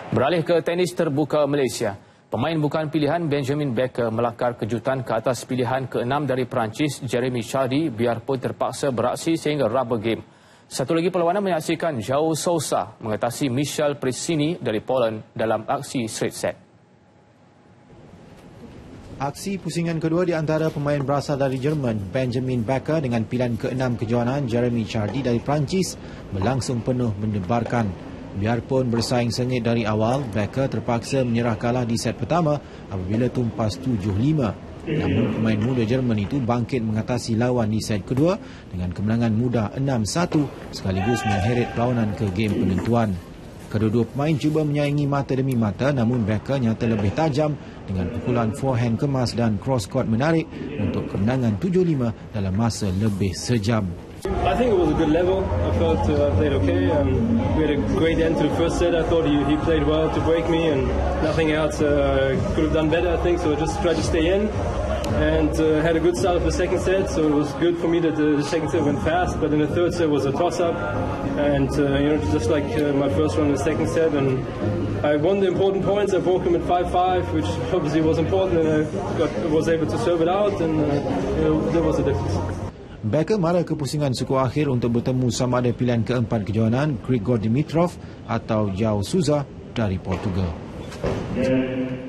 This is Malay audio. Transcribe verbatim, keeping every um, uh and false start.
Beralih ke tenis terbuka Malaysia. Pemain bukan pilihan Benjamin Becker melakar kejutan ke atas pilihan keenam dari Perancis Jeremy Chardy biarpun terpaksa beraksi sehingga rubber game. Satu lagi perlawanan menyaksikan João Sousa mengatasi Michel Presini dari Poland dalam aksi straight set. Aksi pusingan kedua di antara pemain berasal dari Jerman Benjamin Becker dengan pilihan keenam kejohanan Jeremy Chardy dari Perancis berlangsung penuh mendebarkan. Biarpun bersaing sengit dari awal, Becker terpaksa menyerah kalah di set pertama apabila tumpas tujuh lima. Namun pemain muda Jerman itu bangkit mengatasi lawan di set kedua dengan kemenangan mudah enam satu sekaligus mengheret perlawanan ke game penentuan. Kedua-dua pemain cuba menyaingi mata demi mata, namun Becker nyata lebih tajam dengan pukulan forehand kemas dan cross court menarik untuk kemenangan tujuh lima dalam masa lebih sejam. I think it was a good level. I felt uh, I played okay. Um, we had a great end to the first set. I thought he, he played well to break me, and nothing else uh, could have done better, I think. So I just tried to stay in and uh, had a good start of the second set. So it was good for me that the, the second set went fast. But in the third set was a toss-up, and uh, you know, just like uh, my first one in the second set, and I won the important points. I broke him at five five, which obviously was important, and I got, was able to serve it out, and uh, you know, there was a difference. Becker marah kepusingan suku akhir untuk bertemu sama ada pilihan keempat kejohanan Grigor Dimitrov atau João Sousa dari Portugal.